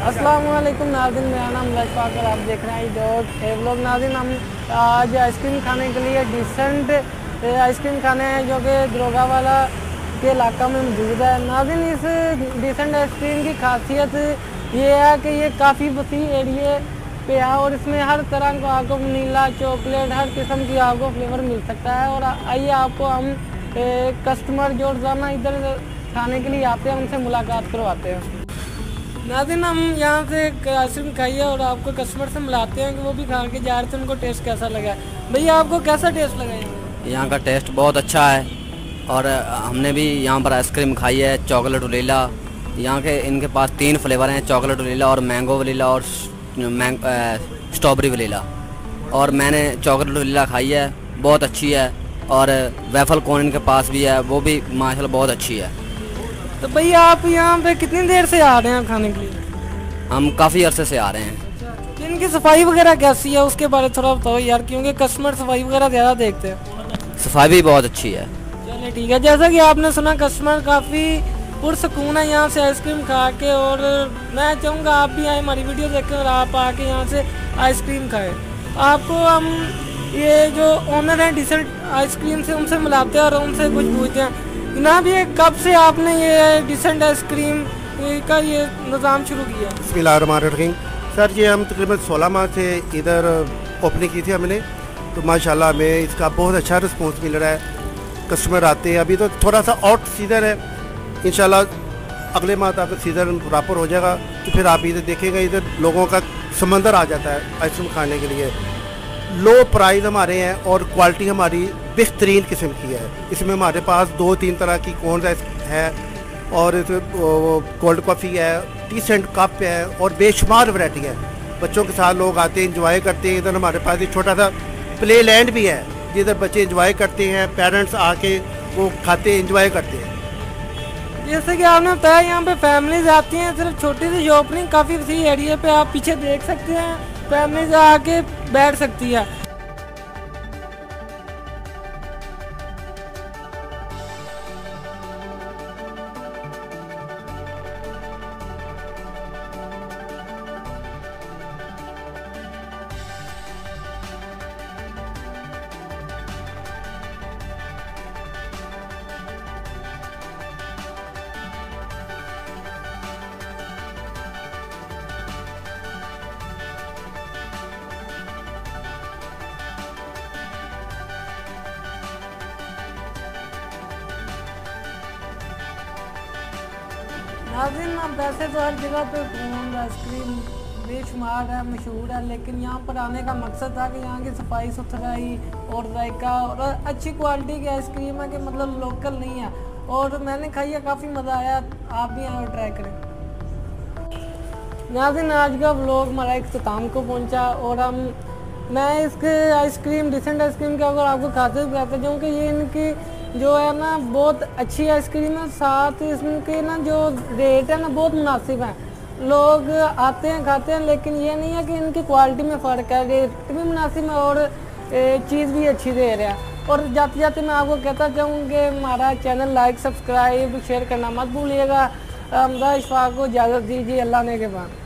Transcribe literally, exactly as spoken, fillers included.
अस्सलाम वालेकुम नाज़रीन, मेरा नाम लशफाक और आप देख रहे हैं डॉट ए व्लॉग। नाज़रीन, हम आज आइसक्रीम खाने के लिए डिसेंट आइसक्रीम खाने हैं जो कि दरोगा वाला के इलाका में मौजूद है। नाज़रीन, इस डिसेंट आइसक्रीम की खासियत ये है कि ये काफ़ी वसी एरिए पे है और इसमें हर तरह का आपको वनीला, चॉकलेट, हर किस्म की आपको फ्लेवर मिल सकता है। और आइए आपको हम ए, कस्टमर जो रोज़ाना इधर खाने के लिए आते हैं उनसे मुलाकात करवाते हैं। नाज़रीन, हम यहाँ से आइसक्रीम खाइए और आपको कस्टमर से मिलाते हैं कि वो भी खा के जा रहे थे, उनको टेस्ट कैसा लगा। भैया, आपको कैसा टेस्ट लगा? यहाँ का टेस्ट बहुत अच्छा है और हमने भी यहाँ पर आइसक्रीम खाई है, चॉकलेट वनीला। यहाँ के इनके पास तीन फ्लेवर हैं, चॉकलेट वनीला और मैंगो वनीला और स्ट्रॉबेरी वनीला। और मैंने चॉकलेट वनीला खाई है, बहुत अच्छी है। और वेफल कोन इनके पास भी है, वो भी माशाल्लाह बहुत अच्छी है। तो भैया, आप यहाँ पे कितनी देर से आ रहे हैं खाने के लिए? हम काफ़ी अरसे से आ रहे हैं। तो इनकी सफाई वगैरह कैसी है उसके बारे में थोड़ा बताओ यार, क्योंकि कस्टमर सफाई वगैरह ज़्यादा देखते हैं। सफाई भी बहुत अच्छी है। चलिए ठीक है। जैसा कि आपने सुना, कस्टमर काफ़ी पुरसकून है यहाँ से आइसक्रीम खा के। और मैं चाहूँगा आप भी आए, हमारी वीडियो देखें और आप आके यहाँ से आइसक्रीम खाएँ। आपको हम ये जो ओनर हैं डिसेंट आइसक्रीम से, उनसे मिलाते हैं और उनसे कुछ पूछते हैं। जनाब, ये कब से आपने ये डिसेंट आइसक्रीम का ये निज़ाम शुरू किया? बिस्मिल्लाहिर्रहमानिर्रहीम। सर, ये हम तकरीबन सोलह माह से इधर ओपनिंग की थी हमने, तो माशाल्लाह हमें इसका बहुत अच्छा रिस्पॉन्स मिल रहा है। कस्टमर आते हैं। अभी तो थोड़ा सा आउट सीज़न है, इंशाल्लाह अगले माह तक सीज़न प्रॉपर हो जाएगा तो फिर आप इधर देखेंगे, इधर लोगों का समंदर आ जाता है आइसक्रीम खाने के लिए। लो प्राइस हमारे हैं और क्वालिटी हमारी बेहतरीन किस्म की है। इसमें हमारे पास दो तीन तरह की कोन है और कोल्ड कॉफ़ी है, टी सेंट कप है और बेशुमार वैरायटी है। बच्चों के साथ लोग आते हैं, इंजॉय करते हैं। इधर हमारे पास एक छोटा सा प्ले लैंड भी है जिधर बच्चे इंजॉय करते हैं, पेरेंट्स आके वो खाते हैं, इंजॉय करते हैं। जैसे कि आपने बताया, यहाँ पे फैमिलीज आती हैं। सिर्फ छोटी सी शॉप नहीं, काफ़ी सी एरिया पे आप पीछे देख सकते हैं, फैमिलीज आके बैठ सकती है। नाज़रीन, वैसे तो हर जगह पे कोन आइसक्रीम बेशुमार है, मशहूर है, लेकिन यहाँ पर आने का मकसद था कि यहाँ की सफाई सुथराई और जायका और अच्छी क्वालिटी की आइसक्रीम है कि मतलब लोकल नहीं है। और मैंने खाई है, काफ़ी मज़ा आया। आप भी आए और ट्राई करें। नाज़रीन, आज का व्लॉग हमारा इख्तिताम को पहुँचा और हम मैं इसके आइसक्रीम डिसेंट आइसक्रीम के अगर आपको खाते हुए बताता जाऊँ कि ये इनकी जो है ना बहुत अच्छी आइसक्रीम है। साथ इसके ना जो रेट है ना बहुत मुनासिब है। लोग आते हैं, खाते हैं, लेकिन ये नहीं है कि इनकी क्वालिटी में फ़र्क है। रेट भी मुनासिब है और चीज़ भी अच्छी दे रहा है। और जाते जाते मैं आपको कहता चाहूँ कि हमारा चैनल लाइक, सब्सक्राइब, शेयर करना मत भूलिएगा। हमदा इशफाक को इजाज़त दीजिए। अल्लाह ने के बाद।